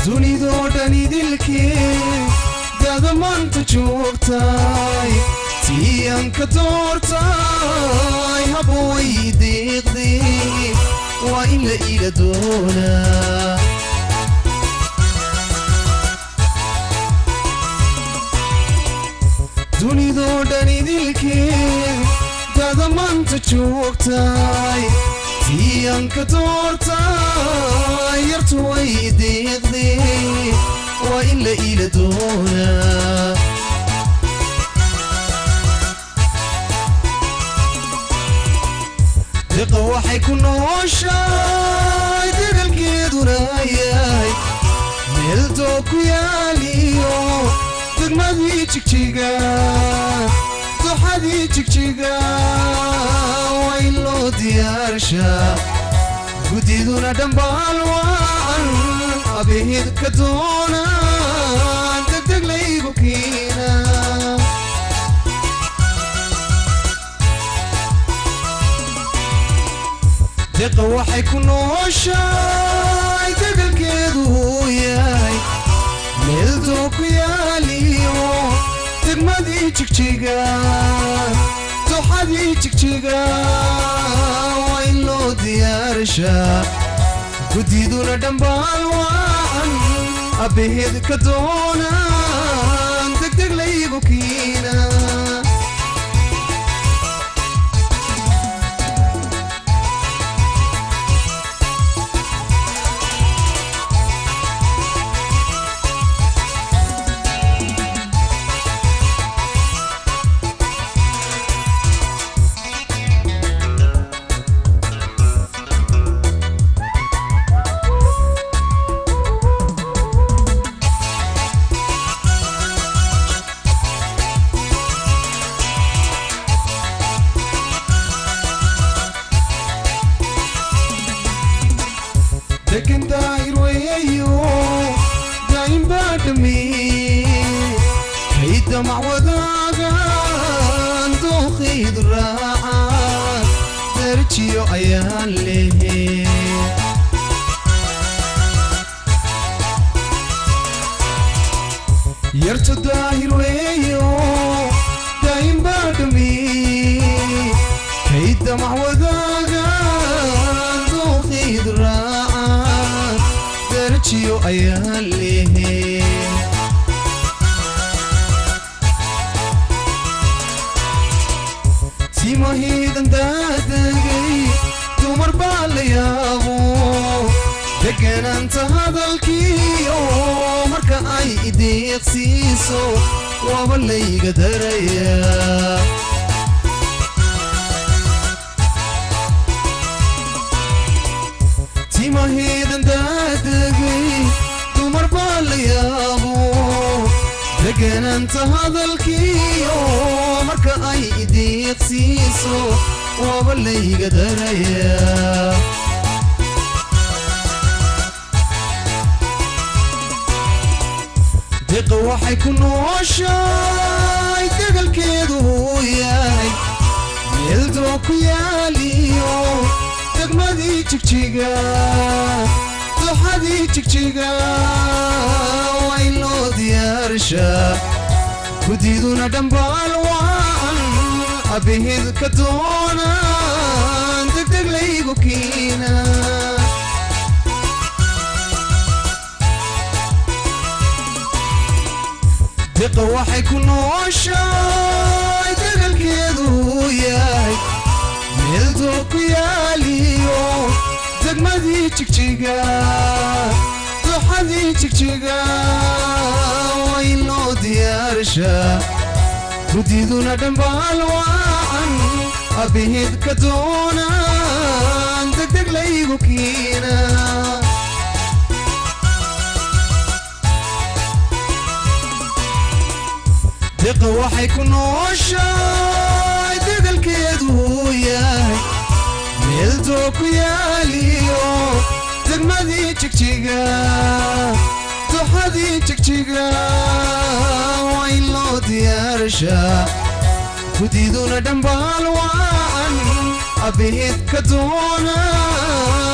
dunidoo dhani dilkee dada maanta joogtay tiyan ka doortay habooy deeqdee waa in la ila doonaa dunidoo dhani dilkee dada maanta joogtay tiyan ka doortay yartu way deeqdee waa in la ila doonaa deeqa waxay ku nooshahay degalkeeduna yahay meel doo ku yaaliyo degmadii jigjiga doxadii jigjiga waa in loo diyaarshaa gudiduna dhambaal waan abihid ka doonaan degdeg laygu kiina deeqa waxay ku nooshahay degalkeedu yahay meel doo ku yaaliyo degmadii jigjiga doxadii jigjiga waa in loo diyaarshaa gudiduna dhambaal waan abihid ka doonaan degdeg laygu kiina لكن داير ويايو دايم بادمي هيدا مع وداغان دوخي دراعا درتيو ايان ليه يرتو داير ويايو دايم بادمي هيدا مع وداغان دوخي دراعا درتيو ايان ليه سيما هيدن دادقي دمر باليابو دقن انت هذا الكيو مركا اي ايديق سيسو وابالي قدريا سيما هيدن دادقي دمر باليابو دقن انت هذا الكيو مركا اي ايديق سيسو وابالي قدريا deeqa waxay ku nooshahay degalkeedu yahay meel doo ku yaaliyo degmadii jigjiga doxadii jigjiga waa in loo diyaarshaa gudiduna dhambaal waan abihid ka doonaan degdeg laygu kiina deeqa waxay ku nooshahay degalkeedu yahay meel doo ku yaaliyo degmadii jigjiga doxadii jigjiga waa in loo diyaarshaa gudiduna dhambaal waan abihid ka doonaan degdeg laygu kiina deeqa waxay ku nooshahay degalkeedu yahay meel doo ku yaaliyo degmadii jigjiga doxadii jigjiga waa in loo diyaarshaa gudiduna dhambaal waan abihid ka doonaan